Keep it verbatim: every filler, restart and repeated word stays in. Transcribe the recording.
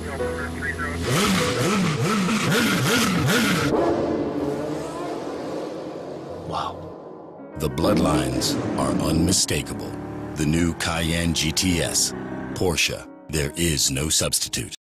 Wow. The bloodlines are unmistakable. The new Cayenne G T S. Porsche, there is no substitute.